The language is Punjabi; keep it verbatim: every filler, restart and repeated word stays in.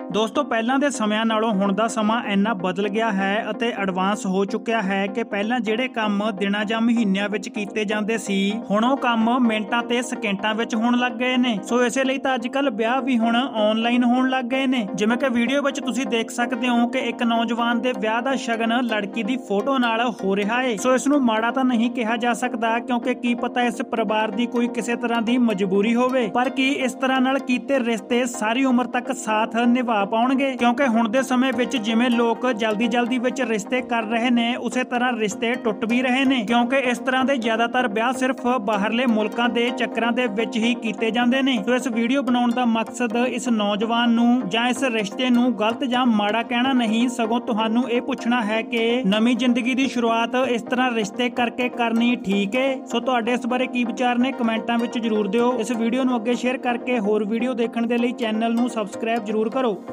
ਦੋਸਤੋ ਪਹਿਲਾਂ ਦੇ ਸਮਿਆਂ ਨਾਲੋਂ ਹੁਣ ਦਾ ਸਮਾਂ ਇੰਨਾ ਬਦਲ ਗਿਆ ਹੈ ਅਤੇ ਐਡਵਾਂਸ ਹੋ ਚੁੱਕਿਆ ਹੈ ਕਿ ਪਹਿਲਾਂ ਜਿਹੜੇ ਕੰਮ ਦਿਨਾਂ ਜਾਂ ਮਹੀਨਿਆਂ ਵਿੱਚ ਕੀਤੇ ਜਾਂਦੇ ਸੀ ਹੁਣ ਉਹ ਕੰਮ ਮਿੰਟਾਂ ਤੇ ਸਕਿੰਟਾਂ ਵਿੱਚ ਹੋਣ ਲੱਗ ਗਏ ਨੇ। ਸੋ ਇਸੇ ਲਈ ਤਾਂ ਅੱਜ ਕੱਲ ਵਿਆਹ ਵੀ ਹੁਣ ਆਨਲਾਈਨ ਹੋਣ ਲੱਗ ਗਏ ਨੇ। ਜਿਵੇਂ ਕਿ ਵੀਡੀਓ ਵਿੱਚ ਤੁਸੀਂ ਦੇਖ ਸਕਦੇ ਹੋ ਕਿ ਇੱਕ ਨੌਜਵਾਨ ਦੇ ਵਿਆਹ ਦਾ ਸ਼ਗਨ ਲੜਕੀ ਦੀ ਫੋਟੋ ਨਾਲ ਹੋ ਰਿਹਾ ਹੈ। ਸੋ ਇਸ ਨੂੰ ਮਾੜਾ ਤਾਂ ਨਹੀਂ ਕਿਹਾ ਜਾ ਸਕਦਾ ਕਿਉਂਕਿ ਕੀ ਪਤਾ ਇਸ ਪਰਿਵਾਰ ਦੀ ਕੋਈ ਕਿਸੇ ਤਰ੍ਹਾਂ ਦੀ ਮਜਬੂਰੀ ਹੋਵੇ, ਪਰ ਕੀ ਇਸ ਤਰ੍ਹਾਂ ਨਾਲ ਕੀਤੇ ਰਿਸ਼ਤੇ ਸਾਰੀ ਉਮਰ ਤੱਕ ਸਾਥ ਨਿਭਾ ਪਾਉਣਗੇ? ਕਿਉਂਕਿ ਹੁਣ ਦੇ ਸਮੇਂ ਵਿੱਚ ਜਿਵੇਂ ਲੋਕ ਜਲਦੀ ਜਲਦੀ ਵਿੱਚ ਰਿਸ਼ਤੇ ਕਰ ਰਹੇ ਨੇ ਉਸੇ ਤਰ੍ਹਾਂ ਰਿਸ਼ਤੇ ਟੁੱਟ ਵੀ ਰਹੇ ਨੇ, ਕਿਉਂਕਿ ਇਸ ਤਰ੍ਹਾਂ ਦੇ ਜ਼ਿਆਦਾਤਰ ਵਿਆਹ ਸਿਰਫ ਬਾਹਰਲੇ ਮੁਲਕਾਂ ਦੇ ਚੱਕਰਾਂ ਦੇ ਵਿੱਚ ਹੀ ਕੀਤੇ ਜਾਂਦੇ ਨੇ। ਸੋ ਇਸ ਵੀਡੀਓ ਬਣਾਉਣ ਦਾ ਮਕਸਦ ਇਸ ਨੌਜਵਾਨ ਨੂੰ ਜਾਂ ਇਸ ਰਿਸ਼ਤੇ ਨੂੰ ਗਲਤ ਜਾਂ ਮਾੜਾ ਕਹਿਣਾ ਨਹੀਂ, ਸਗੋਂ ਤੁਹਾਨੂੰ ਇਹ ਪੁੱਛਣਾ ਹੈ ਕਿ ਨਵੀਂ ਜ਼ਿੰਦਗੀ ਦੀ ਸ਼ੁਰੂਆਤ ਇਸ ਤਰ੍ਹਾਂ ਰਿਸ਼ਤੇ ਕਰਕੇ ਕਰਨੀ ਠੀਕ ਹੈ? ਸੋ ਤੁਹਾਡੇ ਇਸ ਬਾਰੇ ਕੀ ਵਿਚਾਰ ਨੇ ਕਮੈਂਟਾਂ ਵਿੱਚ ਜਰੂਰ ਦਿਓ। ਇਸ ਵੀਡੀਓ ਨੂੰ ਅੱਗੇ ਸ਼ੇਅਰ ਕਰਕੇ ਹੋਰ ਵੀਡੀਓ ਦੇਖਣ ਦੇ ਲਈ ਚੈਨਲ ਨੂੰ ਸਬਸਕ੍ਰਾਈਬ ਜਰੂਰ ਕਰੋ।